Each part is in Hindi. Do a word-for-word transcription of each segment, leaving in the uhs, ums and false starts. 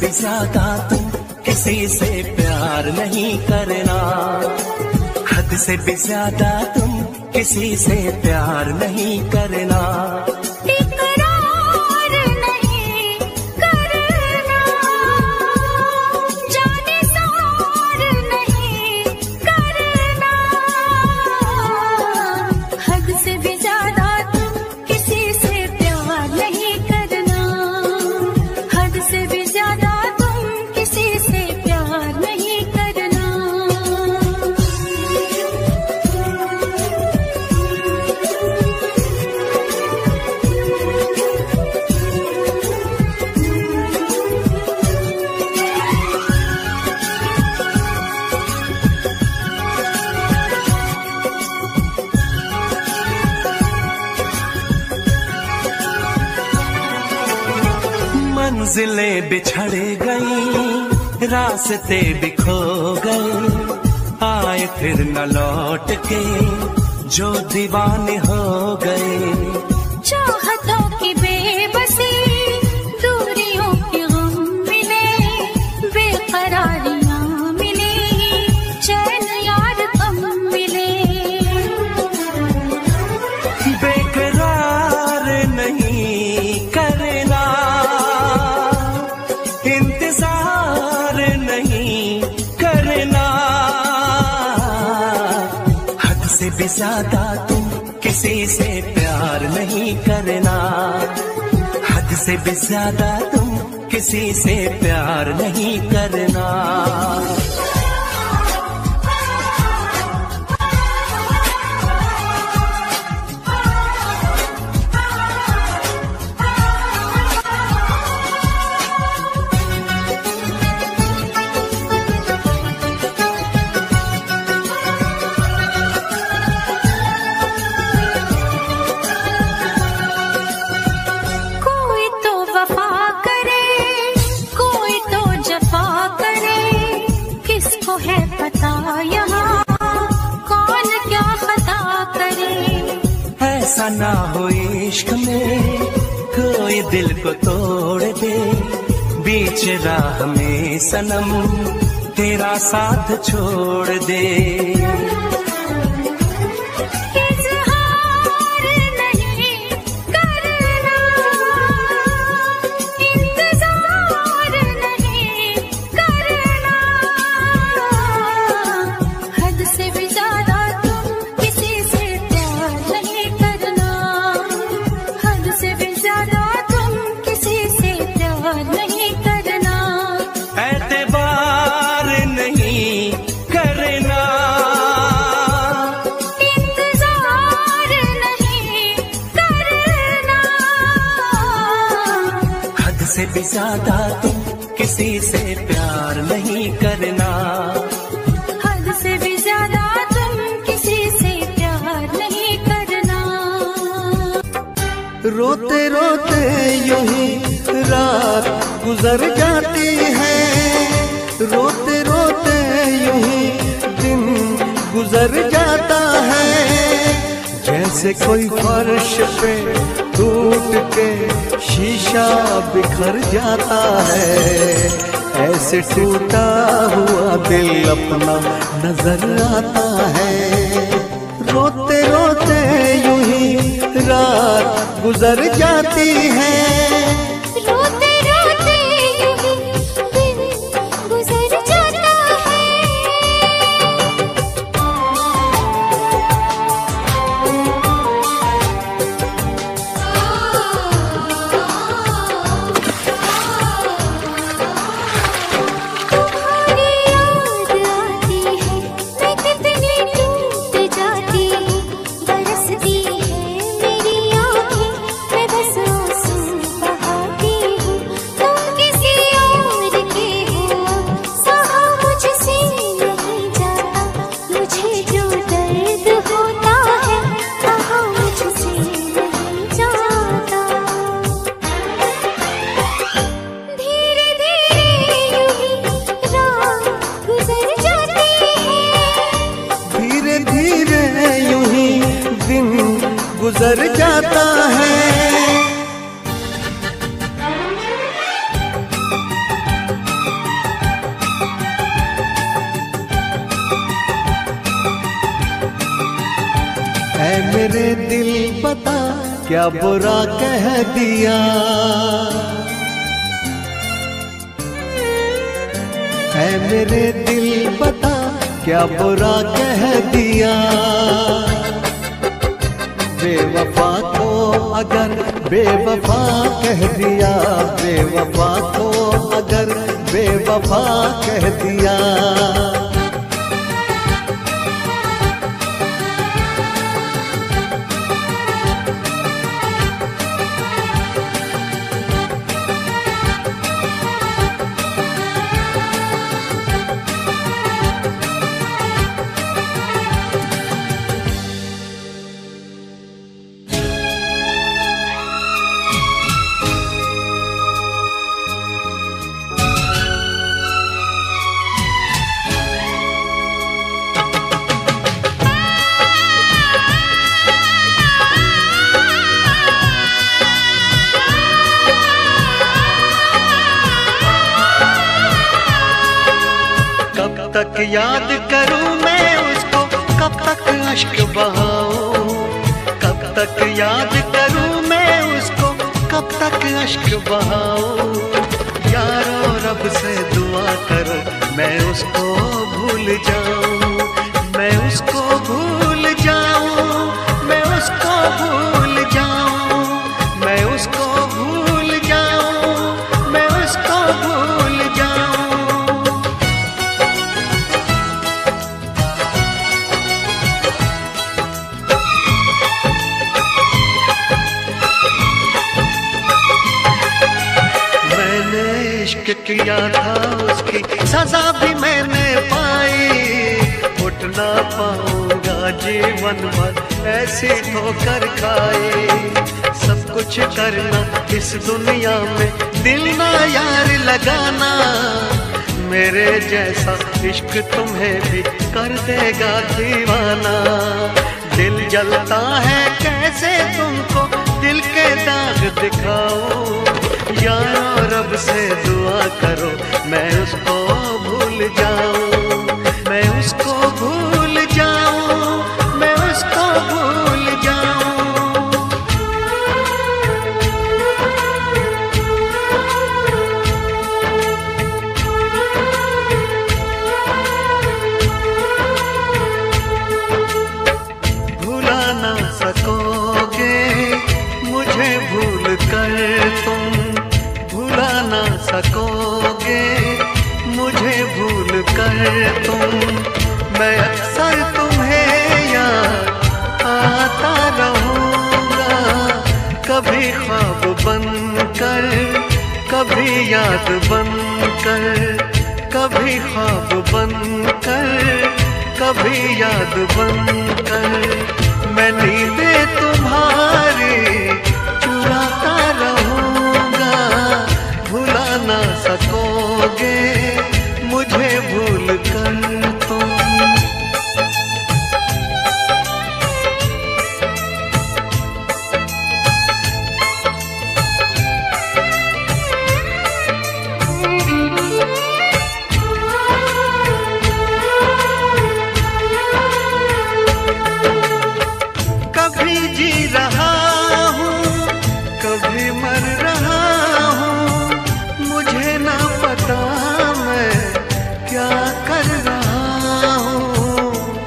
भी ज्यादा तुम किसी से प्यार नहीं करना, हद से भी ज्यादा तुम किसी से प्यार नहीं करना। मंजिलें बिछड़ गई, रास्ते बिखो गए, आए फिर न लौट के जो दीवाने हो गए। चाहतों की बेबसी, दूरियों के गम मिले, बेकरारियां मिली, चैन यार कम मिले। बेकरार नहीं करना, इंतजार नहीं करना, हद से भी ज्यादा तुम किसी से प्यार नहीं करना, हद से भी ज्यादा तुम किसी से प्यार नहीं करना। ऐसा ना हो इश्क में कोई दिल को तोड़ दे, बीच राह में सनम तेरा साथ छोड़ दे। से भी ज्यादा तुम किसी से प्यार नहीं करना, हद से भी ज्यादा तुम किसी से प्यार नहीं करना। रोते रोते यूं ही रात गुजर जाती है, रोते रोते यूं ही दिन गुजर जाता है। जैसे कोई फर्श पे टूट के शीशा बिखर जाता है, ऐसे टूटा हुआ दिल अपना नजर आता है। रोते रोते यूं ही रात गुजर जाती है, रोते रोते यूं ही दिन गुजर जाता है। गुजर जाता है। है मेरे दिल बता क्या बुरा कह दिया, है मेरे दिल बता क्या बुरा कह दिया। बेवफा को अगर बेवफा कह दिया, बेवफा को अगर बेवफा कह दिया। तक याद करूं मैं उसको, कब तक अश्क बहाऊं, कब तक याद करूं मैं उसको, कब तक अश्क बहाऊं। यारो रब से दुआ करो मैं उसको भूल जाऊं, मैं उसको भूल जाऊं, मैं उसको भूल जाऊं, मैं उसको भूल जाऊं, मैं उसको भूल जाऊं। किया था उसकी सजा भी मैंने पाई, उठ ना पाऊंगा जीवन भर ऐसी ठोकर खाई। सब कुछ करना इस दुनिया में दिल ना यार लगाना, मेरे जैसा इश्क तुम्हें भी कर देगा दीवाना। दिल जलता है कैसे तुमको दिल के दाग दिखाऊं, यारो रब से दुआ करो मैं उसको भूल जाऊं, मैं उसको भूल जाऊं, मैं उसको भूल जाऊं। भुला ना सकोगे मुझे भूल कर तुम, भुला ना सकोगे मुझे भूल कर तुम। मैं अक्सर तुम्हें याद आता रहूँगा, कभी ख्वाब बन कर, कभी याद बन कर, कभी ख्वाब बन कर, कभी याद बन कर। मैं नींदें तुम्हारी चुराता रहूँगा, भुला ना सकोगे मुझे भूल कर तुम। कभी जी रहा हूँ कभी मर रहा हूँ, मुझे ना पता मैं क्या कर रहा हूँ।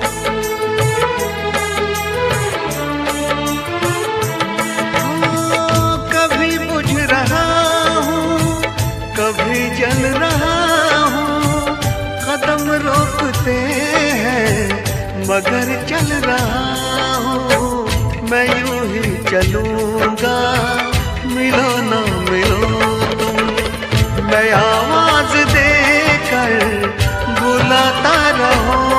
कभी बुझ रहा हूँ कभी जल रहा हूँ, कदम रोकते हैं मगर चल रहा हूँ। मैं यूं ही चलूंगा मिलो ना मिलो तुम, मैं आवाज देकर बुलाता रहूं।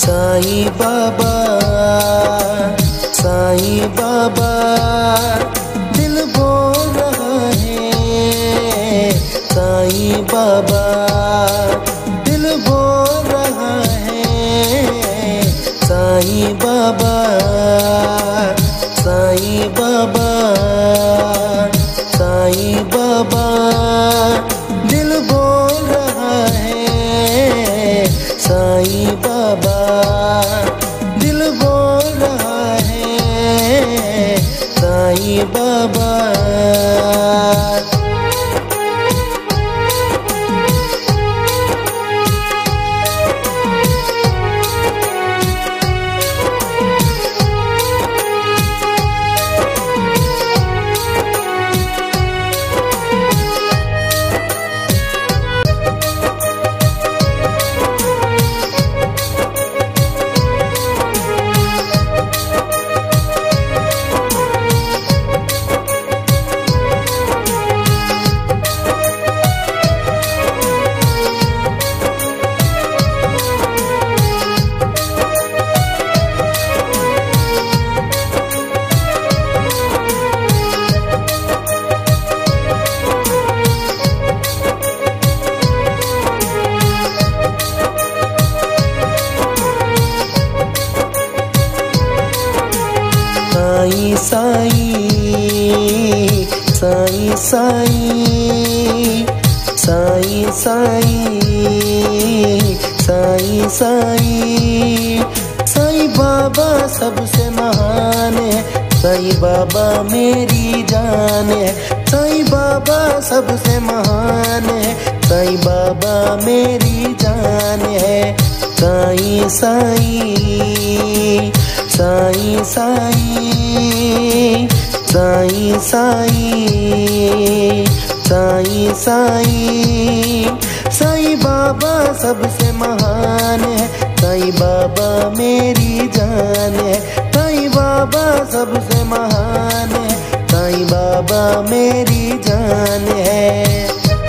साईं बाबा साईं बाबा दिल बोल रहा है, साईं बाबा दिल बोल रहा है, साईं बाबा साईं बाबा साईं बाबा दिल बोल रहा है, साईं बाबा दिल बोल रहा है, साईं बाबा। साईं साईं साईं साईं साईं साईं साईं साईं बाबा सबसे महान है, साईं बाबा मेरी जान है, साईं बाबा सबसे महान है, साईं बाबा मेरी जान है, साईं साईं साईं साईं साईं साईं साईं साईं साईं बाबा सबसे महान है, साईं बाबा मेरी जान है, साईं बाबा सबसे महान है, साईं बाबा मेरी जान है।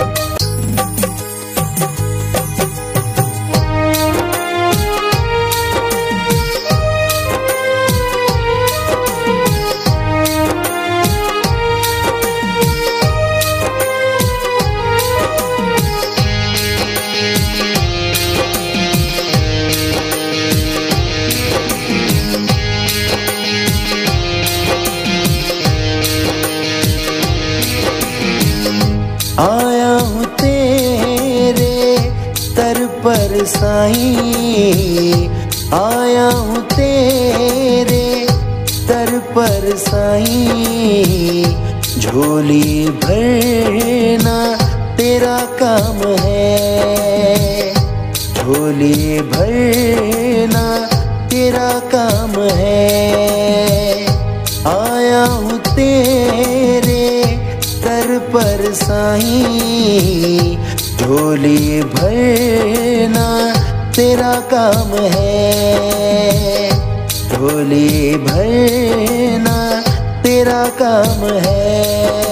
आया हूँ तेरे दर पर साईं, आया हूँ तेरे दर पर साईं, झोली भरना तेरा काम है, झोली भरना तेरा काम है, आया हूँ तेरे दर पर साईं, झोली भरना तेरा काम है, झोली भरना तेरा काम है।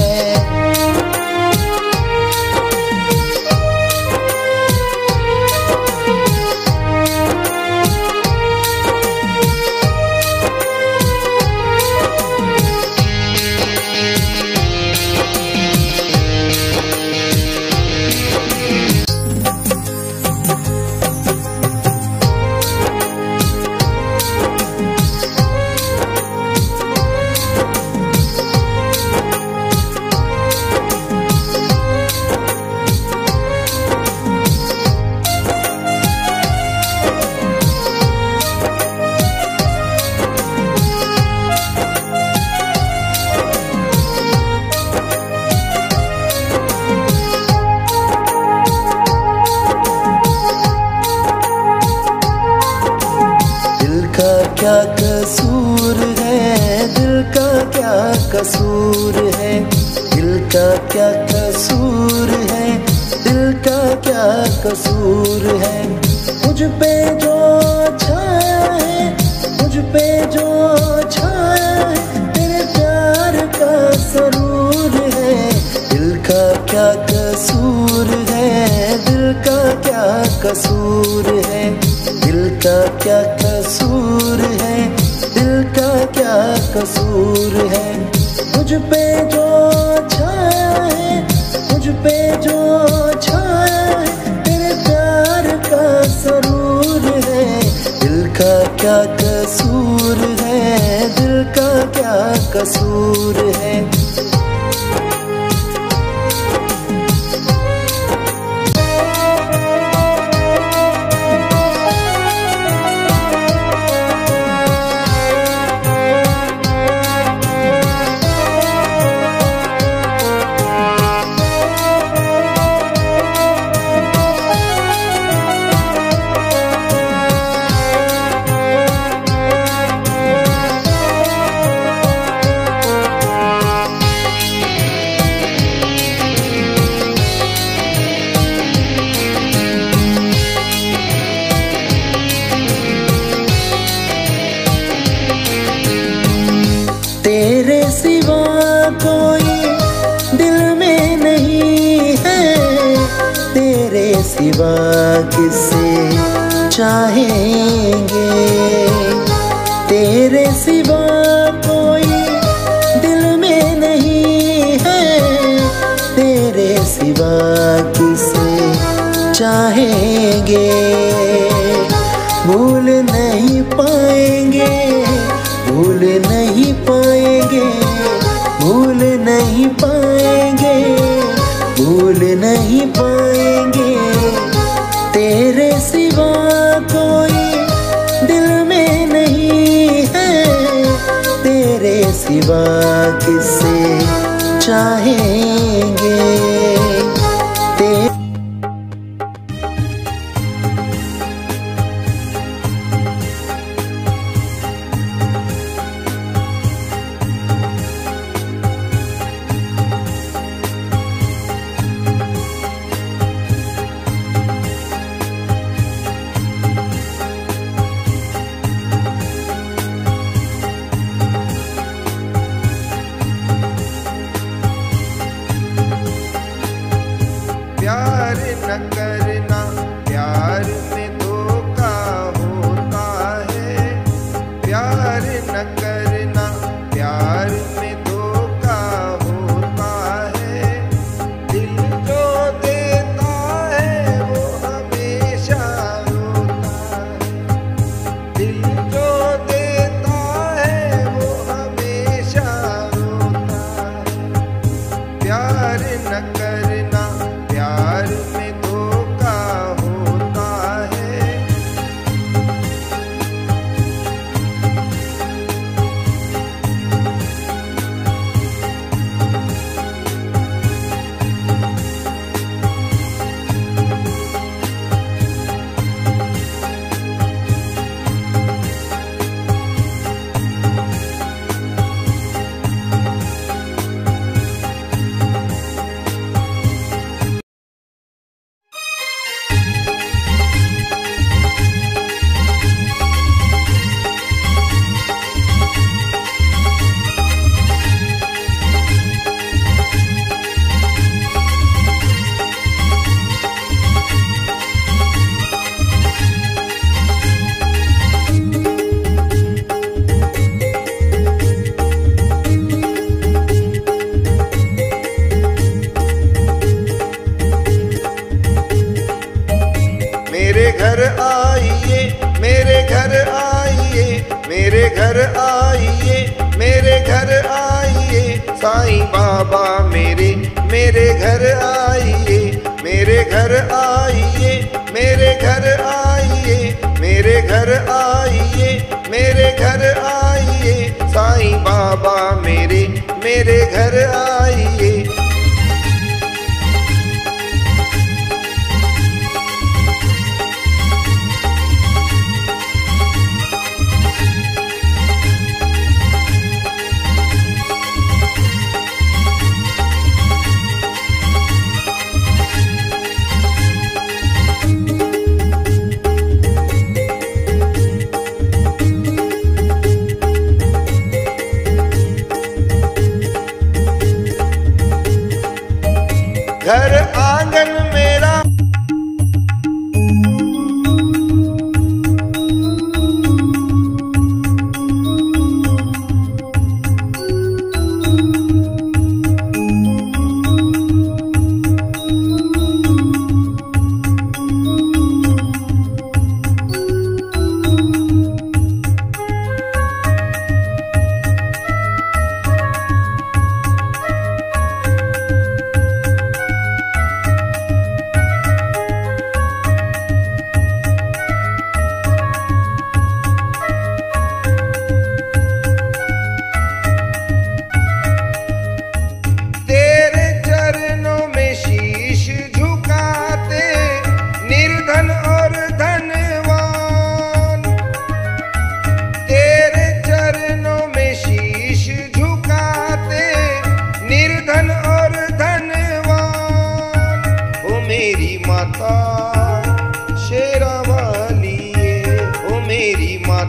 क्या कसूर है, दिल का क्या कसूर है, दिल का क्या कसूर है, दिल का क्या कसूर है, मुझ पे जो छाया है, मुझ पे जो छाया है, तेरे प्यार का सरूर है, दिल का क्या कसूर है, दिल का क्या कसूर है, दिल का क्या कसूर है, दिल का क्या कसूर है। मुझ पे जो छाया है, मुझ पे जो छाया है, तेरे प्यार का सरूर है। दिल का क्या कसूर है, दिल का क्या कसूर है। तेरे सिवा कोई दिल में नहीं है, तेरे सिवा किसे चाहेंगे। तेरे सिवा कोई दिल में नहीं है, तेरे सिवा किसे चाहेंगे। भूल नहीं पाएंगे, भूल नहीं पाएंगे, भूल नहीं पाएंगे, भूल नहीं पाएंगे। तेरे सिवा कोई दिल में नहीं है, तेरे सिवा किसे चाहेंगे। तेरे प्यार न करना, प्यार में धोखा होता है। प्यार न करना, प्यार में धोखा होता है। दिल जो देता है वो हमेशा रोता है। दिल जो देता है वो हमेशा रोता है। प्यार न करना, प्यार में धोखा होता है। मेरे घर आइए, मेरे घर आइए, मेरे घर आइए, मेरे घर आइए। साईं बाबा मेरे, मेरे घर आइए, मेरे घर आइए, मेरे घर आइए, मेरे घर आइए, मेरे घर आइए। साईं बाबा मेरे, मेरे घर आइए।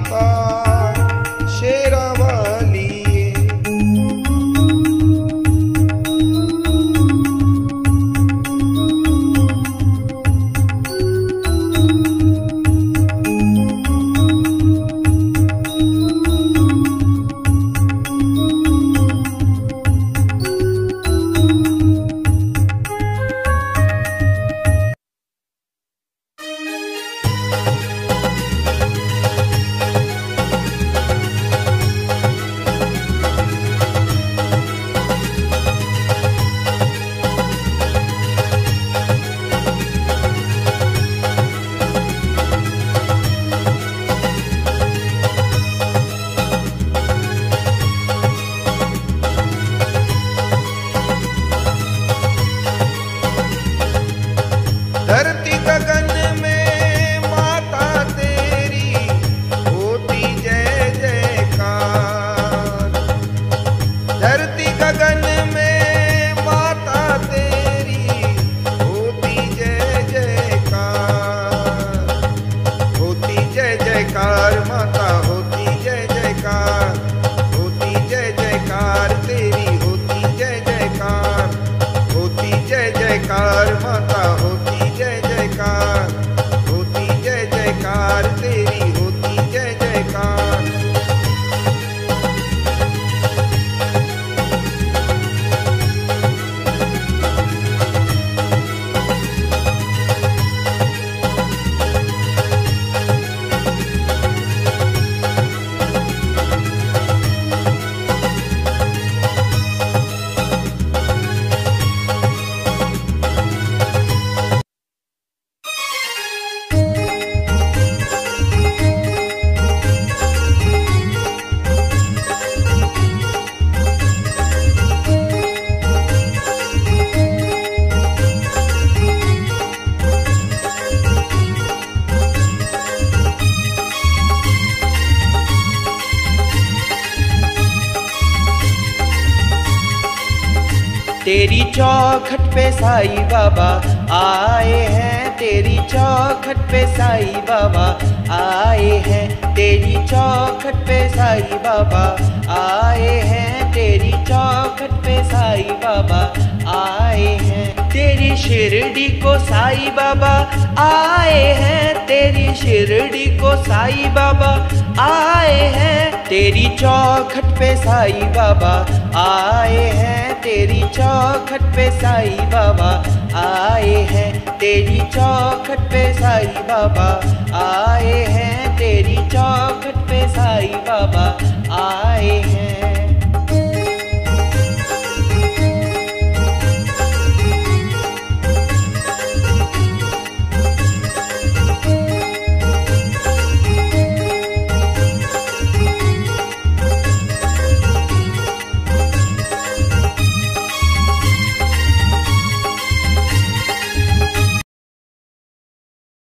माता शेरा वाली। धरती गगन में माता तेरी होती जय जयकार। धरती गगन में माता तेरी होती जय जयकार। होती जय जयकार माता होती जय जयकार। होती जय जयकार तेरी होती जय जयकार। होती जय जयकार माता होती जय जयकार। होती जय जयकार तेरी होती जय जयकार। तेरी चौखट पे साईं बाबा आए हैं। तेरी चौखट पे साईं बाबा आए हैं। तेरी चौखट पे साईं बाबा आए हैं। तेरी चौखट पे साईं बाबा आए हैं। तेरी शिरडी को साईं बाबा आए हैं। तेरी शिरडी को साईं बाबा आए हैं। तेरी चौखट पे साईं बाबा आए हैं। तेरी चौखट पे साईं बाबा आए हैं। तेरी चौखट पे साईं बाबा आए